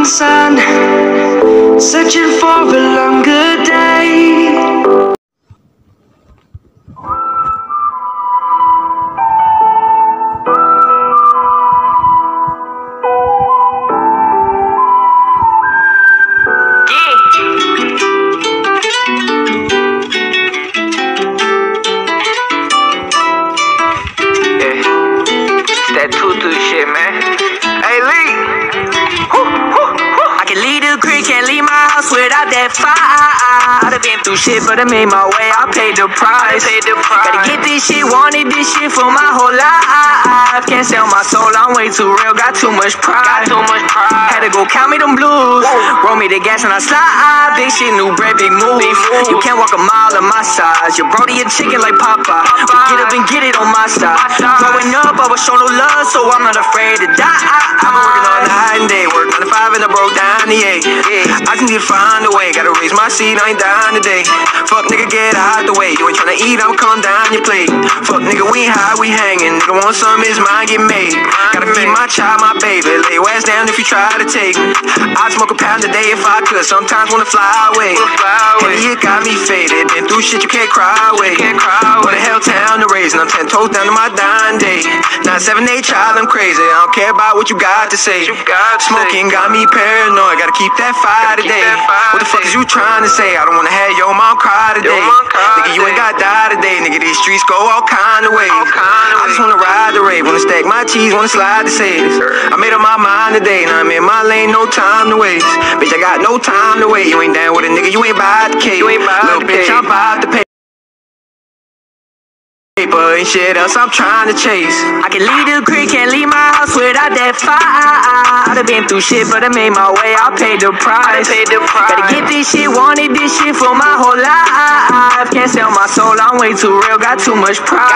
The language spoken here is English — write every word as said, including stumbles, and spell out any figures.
morning sun, searching for a longer day. That tutu shit, man. Hey, Lee. Woo, woo, woo. I can leave the creek, can't leave my house without that fire. I've been through shit, but I made my way. I paid the price. Paid the price. Gotta get this shit, wanted this shit for my whole life. Can't sell my soul, I'm way too real. Got too much pride. Got too much pride. Had to go count me them blues. Whoa. Roll me the gas and I slide. Big shit, new bread, big moves. Big move. You can't walk a mile on my size. Your brody a chicken like Popeye. Get up and get it on my side. Growing up, I was shown no love, so I'm not afraid to die. I've been working all night and day, work nine to five and I broke down the eight. I can get find a way, gotta raise my seat, I ain't dying today. Fuck nigga, get out the way, you ain't tryna eat, I'ma come down your plate. Fuck nigga, we high, we hanging, nigga want some, his mind get made. Gotta feed my child, my baby, lay your ass down if you try to take me. I'd smoke a pound a day if I could, sometimes wanna fly away. Heavy, it got me faded, been through shit you can't cry away. What the hell town to raise, and I'm ten toes down to my dying day. nine seven eight child, I'm crazy, I don't care about what you got to say. Smoking got me paranoid, gotta keep that fire today. What the fuck is you trying to say? I don't wanna have your mom cry today. Nigga, you ain't got die today. Nigga, these streets go all kind of ways. I just wanna ride the rave, wanna stack my cheese, wanna slide the saves. I made up my mind today, now I'm in my lane, no time to waste. Bitch, I got no time to wait. You ain't down with a nigga, you ain't by the cake. Little bitch, I'm about to pay. Paper and shit else I'm trying to chase. I can leave the creek, can't leave my house without that fire. I've been through shit, but I made my way. I paid the price. Paid the price. Gotta get this shit, wanted this shit for my whole life. Can't sell my soul, I'm way too real, got too much pride.